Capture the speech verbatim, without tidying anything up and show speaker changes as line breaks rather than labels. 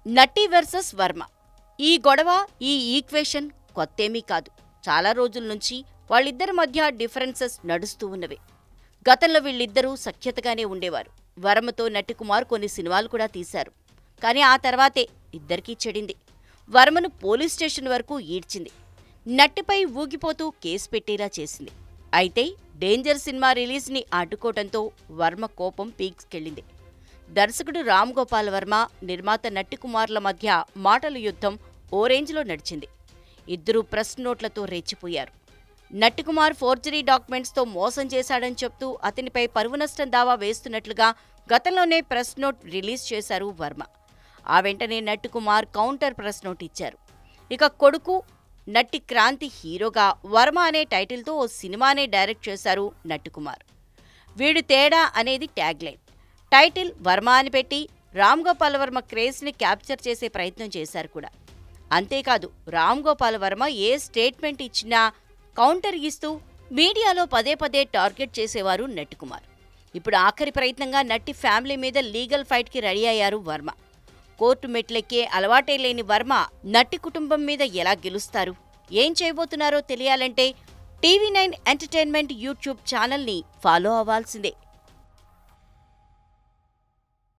నట్టి versus Varma. ఈ గొడవ, ఈ ఈక్వేషన్ కొత్తేమీ కాదు. చాలా రోజుల నుంచి వాళ్ళిద్దరి మధ్య డిఫరెన్సెస్ నడుస్తూ ఉన్నవే. గతంలో వీళ్ళిద్దరూ సఖ్యతగానే ఉండేవారు. వర్మతో నట్టికుమార్ కొన్ని సినిమాలు కూడా తీశారు. కానీ ఆ తర్వాతే ఇద్దరికీ చెడింది. వర్మను పోలీస్ స్టేషన్ వరకు ఈడ్చింది. నట్టిపై ఊగిపోతూ కేసు పెట్టేలా చేసింది. అయితే డేంజర్ సినిమా రిలీజ్ని అడ్డుకోవడంతో వర్మ కోపం పీక్స్కెళ్లింది. దర్శకుడు రామ్ గోపాల్ వర్మ, నిర్మాత నట్టికుమార్ల మధ్య మాటల యుద్ధం ఓ రేంజ్లో నడిచింది. ఇద్దరూ ప్రెస్ నోట్లతో రెచ్చిపోయారు. నట్టికుమార్ ఫోర్జరీ డాక్యుమెంట్స్తో మోసం చేశాడని చెప్తూ అతనిపై పరువు నష్టం దావా వేస్తున్నట్లుగా గతంలోనే ప్రెస్ నోట్ రిలీజ్ చేశారు వర్మ. ఆ వెంటనే నట్టికుమార్ కౌంటర్ ప్రెస్ నోట్ ఇచ్చారు. ఇక కొడుకు నట్టి క్రాంతి హీరోగా వర్మ అనే టైటిల్తో ఓ సినిమానే డైరెక్ట్ చేశారు నట్టికుమార్. వీడు తేడా అనేది ట్యాగ్ లైన్. టైటిల్ వర్మ అని పెట్టి రామ్ గోపాల్ వర్మ క్రేజ్ని క్యాప్చర్ చేసే ప్రయత్నం చేశారు కూడా. అంతేకాదు, రామ్ గోపాల్ వర్మ ఏ స్టేట్మెంట్ ఇచ్చినా కౌంటర్ ఇస్తూ మీడియాలో పదే పదే టార్గెట్ చేసేవారు నట్టికుమార్. ఇప్పుడు ఆఖరి ప్రయత్నంగా నట్టి ఫ్యామిలీ మీద లీగల్ ఫైట్కి రెడీ అయ్యారు వర్మ. కోర్టు మెట్లెక్కే అలవాటే లేని వర్మ నట్టి కుటుంబం మీద ఎలా గెలుస్తారు, ఏం చేయబోతున్నారో తెలియాలంటే టీవీ నైన్ ఎంటర్టైన్మెంట్ యూట్యూబ్ ఛానల్ని ఫాలో అవ్వాల్సిందే.